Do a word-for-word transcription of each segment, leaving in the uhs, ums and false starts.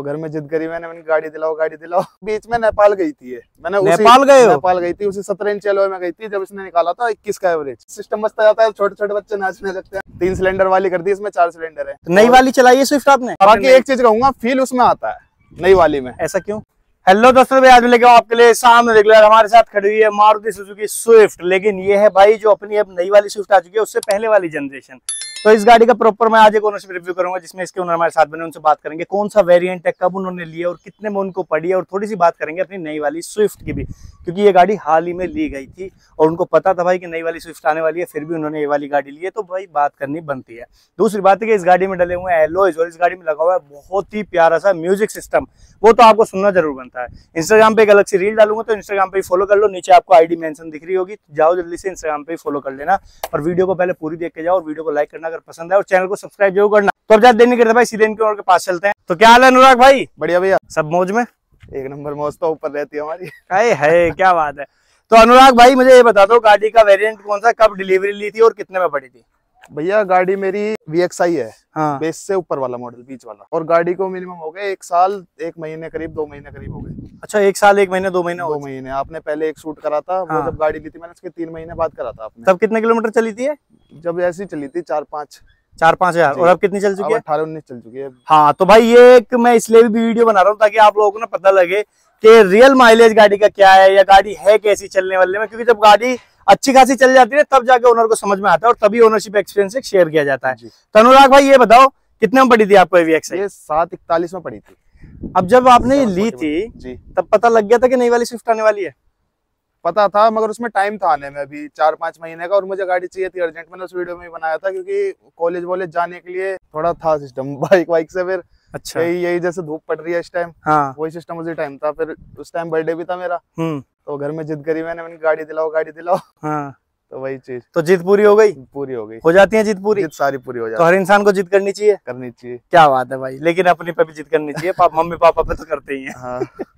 तो घर में जिद करी मैंने, मैंने गाड़ी दिलाओ गाड़ी दिलाओ। बीच में नेपाल गई थी ये, मैंने नेपाल गए हो? नेपाल गई थी, उसी सत्रह इंच एलॉय में गई थी जब इसने निकाला था इक्कीस का एवरेज। सिस्टम मस्त जाता है, छोटे छोटे बच्चे नाचने लगते हैं। तीन सिलेंडर वाली कर दी, इसमें चार सिलेंडर है। नई वाली चलाई है स्विफ्ट आपने? बाकी एक चीज कहूंगा, फील उसमें आता है नई वाली में। ऐसा क्यों? हेलो दोस्तों, आज लेके आऊं आपके लिए सामने रेगुलर हमारे साथ खड़ी हुई है मारुति सुजुकी स्विफ्ट। लेकिन ये है भाई जो अपनी अब नई वाली स्विफ्ट आ चुकी है, उससे पहले वाली जनरेशन। तो इस गाड़ी का प्रॉपर मैं आज एक ओनरशिप रिव्यू करूंगा, जिसमें इसके ओनर हमारे साथ बने, उनसे बात करेंगे कौन सा वेरिएंट है, कब उन्होंने लिया और कितने में उनको पड़ी है, और थोड़ी सी बात करेंगे अपनी नई वाली स्विफ्ट की भी, क्योंकि ये गाड़ी हाल ही में ली गई थी और उनको पता था भाई कि नई वाली स्विफ्ट आने वाली है, फिर भी उन्होंने ये वाली गाड़ी ली है, तो भाई बात करनी बनती है। दूसरी बात है कि इस गाड़ी में डले हुए हैं एलॉयज और इस गाड़ी में लगा हुआ है बहुत ही प्यारा सा म्यूजिक सिस्टम, वो तो आपको सुनना जरूर बनता है। इंस्टाग्राम पे एक अलग सी रील डालूंगा, तो इंस्टाग्राम पे फॉलो कर लो, नीचे आपको आईडी मेंशन दिख रही होगी, जाओ जल्दी से इंस्टाग्राम पे फॉलो कर लेना और वीडियो को पहले पूरी देख के जाओ और वीडियो को लाइक करना अगर पसंद है, और चैनल को सब्सक्राइब जरूर करना। तो अब ज्यादा देर नहीं करते भाई, सीधे इनके के पास चलते हैं। तो क्या हाल है अनुराग भाई? बढ़िया भैया, सब मौज में? एक नंबर मौज तो ऊपर रहती है हमारी। है, है क्या बात है। तो अनुराग भाई मुझे ये बता दो, गाड़ी का वेरिएंट कौन सा, कब डिलीवरी ली थी और कितने में पड़ी थी? भैया गाड़ी मेरी वी एक्स आई है, हाँ। बेस से ऊपर वाला मॉडल, बीच वाला, और गाड़ी को मिनिमम हो गए एक साल एक महीने करीब, दो महीने करीब हो गए। अच्छा, एक साल एक महीने दो महीने दो महीने। आपने पहले एक शूट करा था, हाँ। वो जब गाड़ी ली थी मैंने, उसके तीन महीने बाद करा था आपने। तब कितने किलोमीटर चली थी? जब ऐसी चली थी चार पाँच चार पाँच हजार। और अब कितनी चल चुकी है? अठारह उन्नीस चल चुकी है। हाँ, तो भाई ये एक मैं इसलिए भी वीडियो बना रहा हूँ ताकि आप लोगों को ना पता लगे कि रियल माइलेज गाड़ी का क्या है, या गाड़ी है कैसी चलने वाले में, क्योंकि जब गाड़ी अच्छी खासी चल जाती है तब जाके ओनर को समझ में आता है और तभी ओनरशिप एक्सपीरियंस शेयर किया जाता है। तो अनुराग भाई ये बताओ कितने में पड़ी थी आपको वी एक्स आई? ये सात इकतालीस में पड़ी थी। अब जब आपने ये ली थी जी, तब पता लग गया था कि नई वाली स्विफ्ट आने वाली है? पता था, मगर उसमें टाइम था आने में, अभी चार पाँच महीने का, और मुझे गाड़ी चाहिए थी अर्जेंट। मैंने उस वीडियो में बनाया था क्योंकि कॉलेज वॉलेज जाने के लिए थोड़ा था सिस्टम, बाइक वाइक से फिर अच्छा, यही यही जैसे धूप पड़ रही है इस टाइम, हाँ, वही सिस्टम उसी टाइम था। फिर उस टाइम बर्थडे भी था मेरा, हम्म, तो घर में जिद करी मैंने, मैंने गाड़ी दिलाओ गाड़ी दिलाओ। हाँ, तो वही चीज, तो जिद पूरी हो गई? पूरी हो गई। हो जाती है जिद पूरी? जिद सारी पूरी हो जाती तो हर इंसान को जिद करनी चाहिए, करनी चाहिए। क्या बात है भाई, लेकिन अपनी पे भी जिद करनी चाहिए, पापा मम्मी पापा पे तो करते ही हैं। हाँ।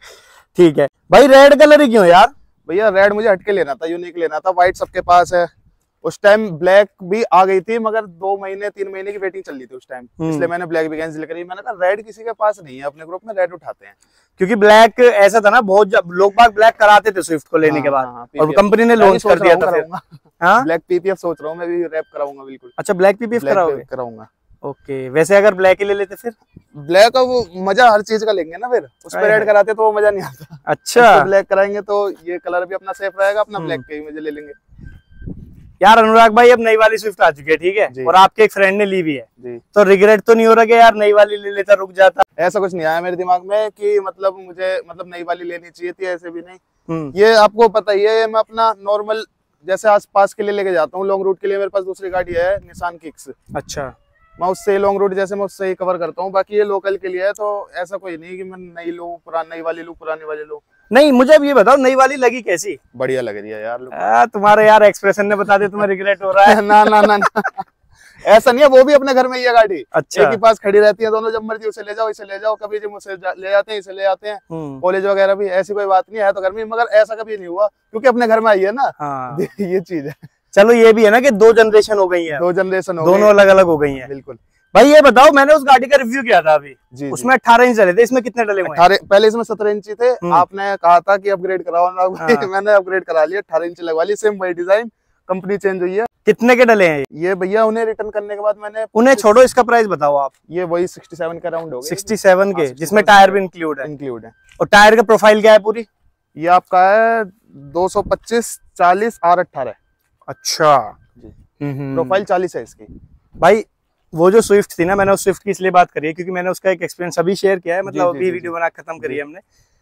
ठीक है भाई, रेड कलर ही क्यों यार? भैया रेड मुझे हटके लेना था, यूनिक लेना था। व्हाइट सबके पास है, उस टाइम ब्लैक भी आ गई थी, मगर दो महीने तीन महीने की वेटिंग चल रही थी उस टाइम, इसलिए मैंने ब्लैक भी कैंसिल करी। मैंने कहा रेड किसी के पास नहीं है, अपने ग्रुप में रेड उठाते हैं, क्योंकि ब्लैक ऐसा था ना, बहुत लोग बाग ब्लैक कराते थे स्विफ्ट को लेने हाँ, के बाद, हाँ, और कंपनी ने लॉन्च कर दिया था फिर। हाँ, ब्लैक पीपीएफ सोच रहा हूँ मैं भी, रैप कराऊंगा बिल्कुल। अच्छा, ब्लैक पीपीएफ कराओगे? कराऊंगा। ओके, वैसे अगर ब्लैक ही ले लेते फिर? ब्लैक का वो मजा हर चीज का लेंगे ना, फिर उस पर रेड कराते तो वो मजा नहीं आता। अच्छा, ब्लैक कराएंगे तो ये कलर भी अपना सेफ रहेगा, अपना ब्लैक के ही मजे ले लेंगे। यार अनुराग भाई अब नई वाली स्विफ्ट आ चुकी है, ठीक है, और आपके एक फ्रेंड ने ली भी है जी, तो रिग्रेट तो नहीं हो रहा कि यार नई वाली ले लेता, रुक जाता? ऐसा कुछ नहीं आया मेरे दिमाग में कि मतलब मुझे मतलब नई वाली लेनी चाहिए थी, ऐसे भी नहीं। हम्म, ये आपको पता ही है, मैं अपना नॉर्मल जैसे आस पास के लिए लेके जाता हूँ, लॉन्ग रूट के लिए मेरे पास दूसरी गाड़ी है निसान किक्स। अच्छा, मैं उससे लॉन्ग रूट जैसे मैं उससे ही कवर करता हूँ, बाकी ये लोकल के लिए है, तो ऐसा कोई नहीं कि मैं नई लूँ पुरानी, नई वाली लूँ पुरानी वाली लूँ। नहीं, मुझे अब ये बताओ नई वाली लगी कैसी? बढ़िया लग रही है यार। आ, तुम्हारे यार एक्सप्रेशन ने बता दिया तुम्हें रिग्रेट हो रहा है। ना ना ना ना ऐसा नहीं है, वो भी अपने घर में ही है गाड़ी। अच्छा, एक ही पास खड़ी रहती है दोनों, जब मर्जी उसे ले जाओ इसे ले जाओ, कभी जब उसे ले जाते हैं इसे ले जाते हैं, कॉलेज वगैरह भी, ऐसी कोई बात नहीं है। तो घर में, मगर ऐसा कभी नहीं हुआ क्योंकि अपने घर में आई है ना। हाँ। ये चीज है। चलो ये भी है ना कि दो जनरेशन हो गई है, दो जनरेशन हो दोनों अलग अलग हो गई है। बिल्कुल। भाई ये बताओ, मैंने उस गाड़ी का रिव्यू किया था अभी, जी, उसमें अठारह इंच डले थे, इसमें कितने डले हुए हैं? पहले इसमें सत्रह इंची थे, आपने कहा था कि अपग्रेड कराओ ना, हाँ। मैंने अपग्रेड करा लिया, अठारह इंच लगवा ली, सेम वही डिजाइन, कंपनी चेंज हुई है। कितने के डले हैं ये? भैया उन्हें रिटर्न करने के बाद मैंने, उन्हें छोड़ो, इसका प्राइस बताओ आप। ये वही सड़सठ का राउंड हो गया, सड़सठ के, जिसमें टायर भी इंक्लूड है? इंक्लूड है। और टायर का प्रोफाइल क्या है पूरी? ये आपका है दो सौ पच्चीस चालीस आर अठारह। अच्छा, प्रोफाइल चालीस है इसकी। भाई वो जो स्विफ्ट थी ना, मैंने उस स्विफ्ट की इसलिए बात करी है क्योंकि मैंने उसका एक एक्सपीरियंस अभी शेयर किया है, मतलब अभी वीडियो बना खत्म करी है हमने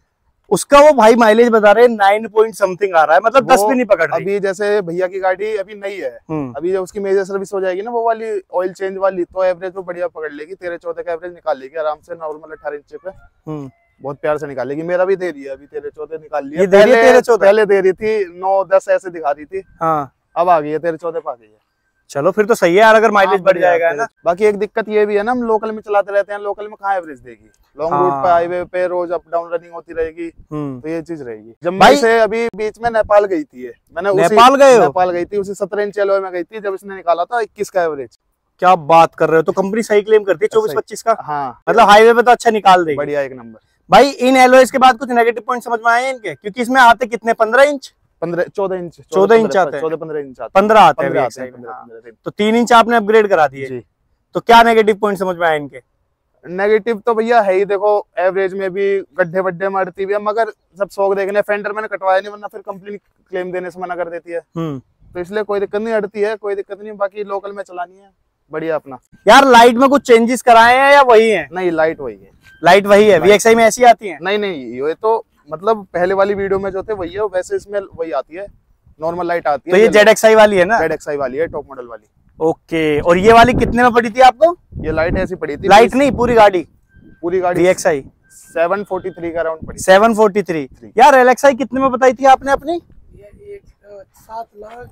उसका। वो भाई माइलेज बता रहे हैं नाइन पॉइंट समथिंग आ रहा है, मतलब दस भी नहीं पकड़ रही। अभी जैसे भैया की गाड़ी अभी नई है, अभी जब उसकी मेजर सर्विस हो जाएगी ना, वो वाली ऑयल चेंज वाली, तो एवरेज वो बढ़िया पकड़ लेगी, तेरह चौदह का एवरेज निकाल लेगी आराम से, नॉर्मल अठारह इंच पे बहुत प्यार से निकालेगी। मेरा भी दे रही है, अभी तेरह चौदह निकाल लिया। पहले दे रही थी नौ दस ऐसे दिखा रही थी, हाँ अब आ गई है तेरह चौदह पा गई है। चलो फिर तो सही है यार, अगर माइलेज बढ़ जाएगा है ना। बाकी एक दिक्कत ये भी है ना, हम लोकल में चलाते रहते हैं, लोकल में कहाँ एवरेज देगी, लॉन्ग रूट पे हाईवे पे रोज अप डाउन रनिंग होती रहेगी, तो ये चीज रहेगी। जब मैं से अभी बीच में नेपाल गई थी, मैंने नेपाल गए हो? नेपाल गई थी, उसी सत्रह इंच एलॉय में गई थी जब इसने निकाला था इक्कीस का एवरेज। क्या बात कर रहे हो, तो कंपनी सही क्लेम करती है चौबीस पच्चीस का। हाँ मतलब हाईवे पे तो अच्छा निकाल देगी। बढ़िया एक नंबर। भाई इन एलओएस के बाद कुछ नेगेटिव पॉइंट समझ में आए हैं इनके, क्योंकि इसमें आते कितने पंद्रह इंच पंद्रह चौदह इंच चौदह इंच आते हैं, चौदह पंद्रह इंच आते पंद्रह आते पंद्रह हैं आते हैं, V X I में। पंद्रह- हाँ। पंद्रह दिन। तो तीन इंच आपने अपग्रेड करा दिए। जी। तो क्या नेगेटिव पॉइंट समझ में आए इनके? नेगेटिव तो भैया है ही, देखो एवरेज में भी गड्ढे वड्ढे मारती भी है, मगर सब शौक देखने। फेंडर मैंने कटवाया नहीं, वरना फिर कंपनी क्लेम देने से मना कर देती है, तो इसलिए कोई दिक्कत नहीं, अड़ती है कोई दिक्कत नहीं। बाकी लोकल में चलानी है बढ़िया अपना। यार लाइट में कुछ चेंजेस कराए हैं या वही है? नहीं लाइट वही है। लाइट वही है, V X I में ऐसी आती है? नहीं नहीं, ये तो मतलब पहले वाली वीडियो में जो थे वही है, वैसे इसमें वही आती है, नॉर्मल लाइट आती है। तो ये Z X I वाली है ना? Z X I वाली है, टॉप मॉडल वाली। ओके, और ये वाली कितने में पड़ी थी आपको? ये लाइट ऐसी पड़ी थी, लाइट नहीं पूरी गाड़ी, पूरी गाड़ी V X I seven forty three का राउंड पड़ी। Seven forty three. यार L X I कितने में बताई थी आपने अपनी? सात लाख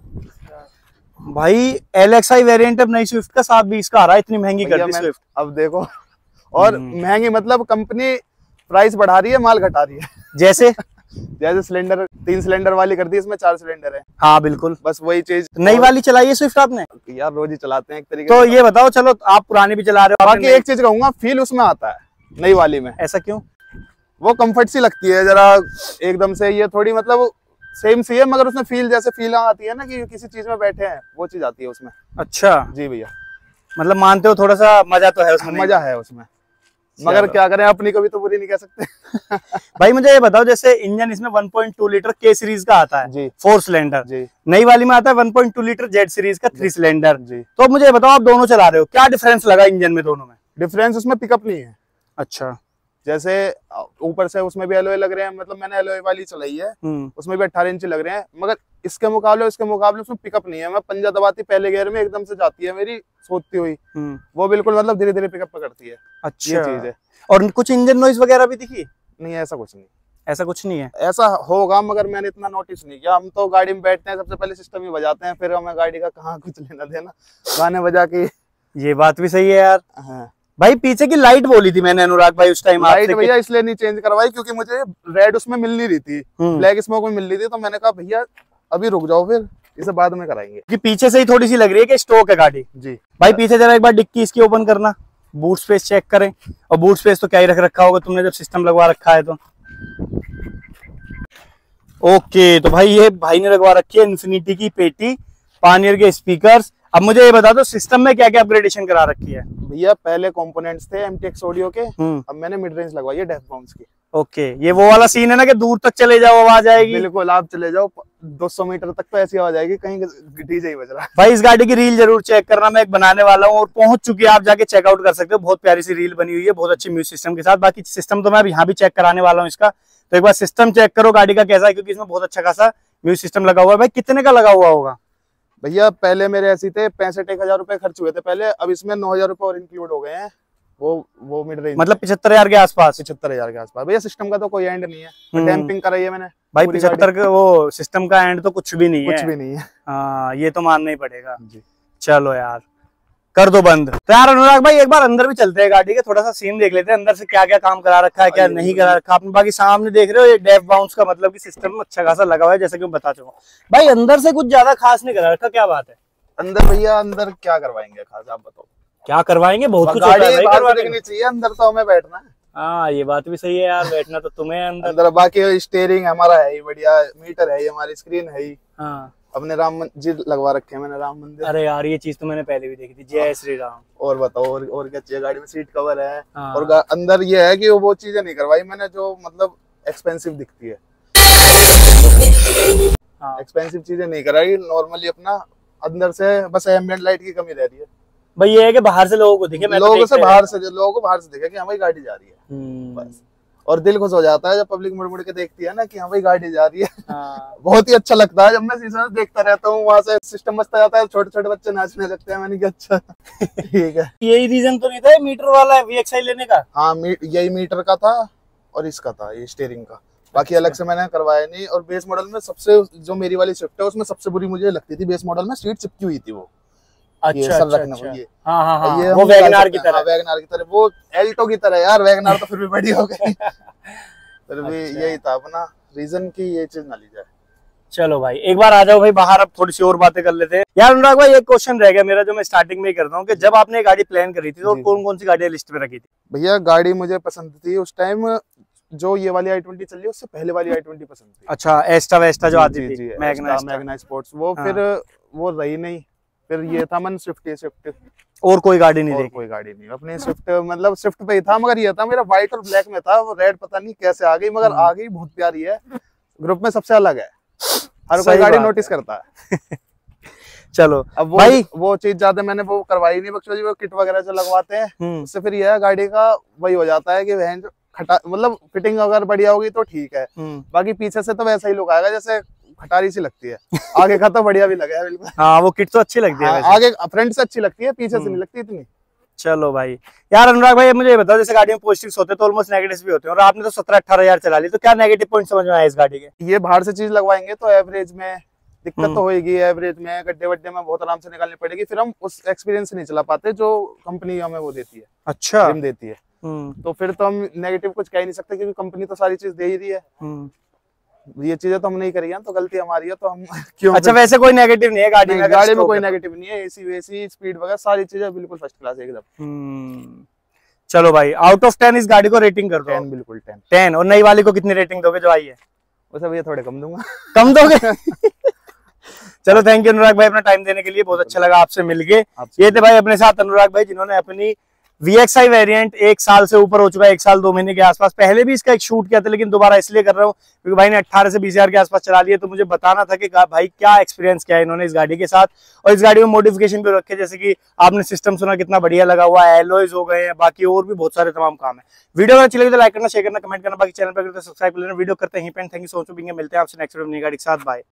भाई L X I वेरिएंट अब नई स्विफ्ट का सात बीस का आ रहा है, इतनी महंगी कर दी स्विफ्ट। अब देखो, और महंगी मतलब कंपनी प्राइस बढ़ा रही है, माल घटा रही है। जैसे जैसे सिलेंडर तीन सिलेंडर वाली कर दी, इसमें चार सिलेंडर है। हाँ बिल्कुल, बस वही चीज। नई वाली चलाई है स्विफ्ट आपने? यार रोज ही चलाते हैं एक तरीके तो से। ये बताओ, चलो आप पुरानी भी चला रहे हो, बाकी एक चीज कहूंगा, फील उसमें आता है नई वाली में। ऐसा क्यों? वो कंफर्ट सी लगती है जरा एकदम से, ये थोड़ी मतलब सेम सी है, मगर उसमें फील जैसे फील आती है ना कि किसी चीज में बैठे हैं, वो चीज आती है उसमें। अच्छा जी भैया, मतलब मानते हो थोड़ा सा मजा तो है उसमें? मजा है उसमें, मगर क्या करें, अपनी कभी तो बुरी नहीं कह सकते। भाई मुझे ये बताओ, जैसे इंजन इसमें one point two litre K series का आता है जी, फोर सिलेंडर, जी, नई वाली में आता है one point two litre Z series का थ्री सिलेंडर जी। तो मुझे ये बताओ, आप दोनों चला रहे हो, क्या डिफरेंस लगा इंजन में दोनों में? डिफरेंस उसमें पिकअप नहीं है। अच्छा, जैसे ऊपर से उसमें भी एलॉय लग रहे हैं, मतलब मैंने एलॉय वाली चलाई है, उसमें भी अट्ठारह इंच लग रहे हैं, मगर इसके मुकाबले उसके मुकाबले उसमें पिकअप नहीं है। मैं पंजा दबाती पहले गियर में एकदम से जाती है मेरी सोती हुई, वो बिल्कुल मतलब धीरे धीरे पिकअप पकड़ती है। अच्छा, ये चीज है। और कुछ इंजन नॉइज वगैरह भी दिखी? नहीं ऐसा कुछ नहीं, ऐसा कुछ नहीं है। ऐसा होगा मगर मैंने इतना नोटिस नहीं किया। हम तो गाड़ी में बैठते हैं, सबसे पहले सिस्टम ही बजाते हैं, फिर हमें गाड़ी का कहाँ कुछ लेना देना, गाने बजा के। ये बात भी सही है यार। हाँ। भाई पीछे की लाइट बोली थी मैंने अनुराग भाई उस टाइम, लाइट भैया इसलिए नहीं चेंज करवाई क्योंकि मुझे रेड उसमें मिल नहीं रही थी, ब्लैक स्मोक में मिल रही थी, तो मैंने कहा भैया अभी रुक जाओ, फिर इसे बाद में कराएंगे। कि पीछे से ही थोड़ी सी लग रही है कि स्टॉक है गाड़ी। जी भाई पीछे जरा एक बार डिक्की इसकी ओपन करना, बूट स्पेस चेक करें। और बूट स्पेस तो क्या ही रख रखा होगा तुमने जब सिस्टम लगवा रखा है तो। ओके, तो भाई ये भाई ने लगवा रखी है इन्फिनिटी की पेटी, पानियर के स्पीकर्स। अब मुझे ये बता दो सिस्टम में क्या क्या अपग्रेडेशन करा रखी है? भैया पहले कंपोनेंट्स थे एम टी एक्स ऑडियो के, अब मैंने मिड रेंज लगवाई है डेफ बाउंस की। ओके, ये वो वाला सीन है ना कि दूर तक चले जाओ आवाज आएगी? बिल्कुल, आप चले जाओ दो सौ मीटर तक तो ऐसी आवाज आएगी, कहीं डीजे ही बज रहा है। भाई इस गाड़ी की रील जरूर चेक करना, मैं एक बनाने वाला हूँ और पहुंच चुकी है, आप जाके चेकआउट कर सकते हो। बहुत प्यारी सी रील बनी हुई है, बहुत अच्छी म्यूजिक सिस्टम के साथ। बाकी सिस्टम तो मैं यहाँ भी चेक कराने वाला हूँ इसका, तो एक बार सिस्टम चेक करो गाड़ी का कैसा है, क्योंकि इसमें बहुत अच्छा खासा म्यूजिक सिस्टम लगा हुआ है। भाई कितने का लगा हुआ होगा? भैया पहले मेरे ऐसे थे पैंसठ एक हजार रुपए खर्च हुए थे पहले, अब इसमें नौ हजार रुपए और इंक्लूड हो गए हैं। वो वो मिड रेंज मतलब पिछहत्तर हजार के आसपास? पचहत्तर हजार के आसपास। भैया सिस्टम का तो कोई एंड नहीं है, डैम्पिंग कराई है मैंने। भाई पिछहत्तर का वो सिस्टम का एंड तो कुछ भी नहीं है, कुछ भी नहीं है। हाँ ये तो मानना ही पड़ेगा जी। चलो यार कर दो बंद। तो यार अनुराग भाई एक बार अंदर भी चलते हैं गाड़ी के, थोड़ा सा सीन देख लेते हैं अंदर से क्या क्या काम करा रखा है, क्या नहीं करा रखा आपने। बाकी सामने देख रहे हो ये डेफ बाउंस का मतलब कि सिस्टम अच्छा खासा लगा हुआ है, जैसे कि मैं बता चुका हूँ। भाई अंदर से कुछ ज्यादा खास नहीं करा रखा, क्या बात है? अंदर भैया अंदर क्या करवाएंगे खास, आप बताओ। क्या करवाएंगे, बहुत कुछ गाड़ी बाहर देखनी चाहिए, अंदर तो हमें बैठना है। हाँ ये बात भी सही है यार, बैठना तो तुम्हें अंदर। अंदर बाकी स्टीयरिंग हमारा है ही बढ़िया, मीटर है ही, हमारी स्क्रीन है ही। हाँ अपने राम मंदिर लगवा रखे हैं मैंने, राम मंदिर। अरे यार ये चीज तो मैंने पहले भी देखी थी, जय श्री राम। और बताओ और, और क्या चाहिए? गाड़ी में सीट कवर है। हाँ। और अंदर ये है कि वो चीजें नहीं करवाई मैंने जो मतलब एक्सपेंसिव दिखती है। हाँ। एक्सपेंसिव चीजें नहीं कराई, नॉर्मली अपना अंदर से बस एम्बिएंट लाइट की कमी रह रही है। भाई ये है कि बाहर से लोगों को दिखे, लोगों से बाहर से लोगों को बाहर से दिखे कि हमारी गाड़ी जा रही है बस। और दिल खुश हो जाता है जब पब्लिक मुड़ मुड़ के देखती है ना कि हाँ भाई गाड़ी जा रही है। हाँ। बहुत ही अच्छा लगता है जब मैं शीशे में देखता रहता हूँ, वहां से सिस्टम बजता जाता है, छोटे छोटे बच्चे नाचने लगते हैं। मैंने कहा अच्छा ठीक है। यही रीजन तो नहीं था मीटर वाला वी एक्स आई लेने का? हाँ मी, यही मीटर का था और इसका था ये स्टीयरिंग का, बाकी अलग से मैंने करवाया नहीं। और बेस मॉडल में सबसे जो मेरी वाली स्विफ्ट है उसमें सबसे बुरी मुझे लगती थी, बेस मॉडल में सीट चिपकी हुई थी वो। अच्छा, ये अच्छा, रखना अच्छा। ये हाँ, हाँ, हाँ, ये वो वैगनार की तरह। वैगनार की तरह, वो एल्टो की तरह यार, वैगनार तो फिर भी बड़ी हो गई। फिर भी अच्छा। यही था अपना रीजन की ये चीज ना ली जाए। चलो भाई एक बार आ जाओ भाई बाहर, अब थोड़ी सी और बातें कर लेते हैं यार। अनुराग भाई एक क्वेश्चन रह गया मेरा जो मैं स्टार्टिंग में ही करता हूँ कि जब आपने गाड़ी प्लान करी थी तो कौन कौन सी गाड़ियां लिस्ट में रखी थी? भैया गाड़ी मुझे पसंद थी उस टाइम, जो ये वाली आई ट्वेंटी चल रही है उससे पहले वाली आई ट्वेंटी पसंद थी। अच्छा, एस्टा वेस्टा जो जी, आती जी, थी, जी, मैग्ना मैग्ना स्पोर्ट्स, वो हाँ। फिर वो रही नहीं, फिर ये था मन स्विफ्ट ही स्विफ्ट, और कोई गाड़ी नहीं और देखी? कोई गाड़ी नहीं, अपने स्विफ्ट मतलब स्विफ्ट पे ही था, मगर ये था मेरा व्हाइट और ब्लैक में था, वो रेड पता नहीं कैसे आ गई, मगर आ गई, बहुत प्यारी है, ग्रुप में सबसे अलग है, हर कोई गाड़ी नोटिस करता है। चलो अब वो भाई वो चीज ज्यादा मैंने वो करवाई नहीं, बख्शो जी वो किट वगैरह जो लगवाते हैं उससे फिर यह गाड़ी का वही हो जाता है कि वह खटा मतलब फिटिंग अगर बढ़िया होगी तो ठीक है, बाकी पीछे से तो वैसा ही लुक आएगा जैसे खटारी सी लगती है, आगे का तो बढ़िया भी लगा है बिल्कुल। हाँ वो किट तो अच्छी लगती है, हाँ, आगे फ्रंट से अच्छी लगती है, पीछे से नहीं लगती इतनी। चलो भाई यार अनुराग भाई मुझे ये बताओ, जैसे गाड़ी में पॉजिटिव्स होते हैं तो ऑलमोस्ट नेगेटिव्स भी होते हैं, और आपने तो सत्रह अठारह हजार चला ली, तो क्या नेगेटिव पॉइंट समझ में आया इस गाड़ी के? ये बाहर से चीज लगवाएंगे तो एवरेज में दिक्कत तो होगी, एवरेज में गड्ढे वड्ढे में बहुत आराम से निकालनी पड़ेगी, फिर हम उस एक्सपीरियंस से नहीं चला पाते जो कंपनी हमें वो देती है, अच्छा रिम देती है, तो फिर तो हम नेगेटिव कुछ कह ही नहीं सकते क्योंकि कंपनी तो सारी चीज दे ही रही है। ये चीजें तो हम नहीं करी हैं तो गलती हमारी है, तो हम क्यों? अच्छा वैसे कोई नेगेटिव नहीं है गाड़ी में? गाड़ी में कोई नेगेटिव नहीं है, एसी वेसी स्पीड वगैरह सारी चीजें बिल्कुल फर्स्ट क्लास है एकदम। चलो भाई आउट ऑफ टेन इस गाड़ी को रेटिंग कर दो। टेन, बिल्कुल टेन। टेन। और नई वाली को कितनी रेटिंग दोगे जो आई है? वैसे भैया थोड़े कम दूंगा। कम दोगे? चलो थैंक यू अनुराग भाई अपना टाइम देने के लिए, बहुत अच्छा लगा आपसे मिलके। ये थे भाई अपने साथ अनुराग भाई जिन्होंने अपनी वी एक्स आई वेरिएंट एक साल से ऊपर हो चुका है, एक साल दो महीने के आसपास, पहले भी इसका एक शूट किया था लेकिन दोबारा इसलिए कर रहा हूँ क्योंकि भाई ने अट्ठारह से बीस हजार के आसपास चला लिया, तो मुझे बताना था कि भाई क्या एक्सपीरियंस किया है इन्होंने इस गाड़ी के साथ। और इस गाड़ी में मॉडिफिकेशन भी रखे, जैसे कि आपने सिस्टम सुना कितना बढ़िया लगा हुआ है, एलॉयज हो गए हैं, बाकी और भी बहुत सारे तमाम काम है। वीडियो अगर अच्छी लगी तो लाइक करना, शेयर करना, कमेंट करना, बाकी चैनल पर सब्सक्राइब कर लेना। वीडियो करते हैं, थैंक यू सो मच, मिलते हैं आपसे नेक्स्ट वीडियो नई गाड़ी के साथ, बाय।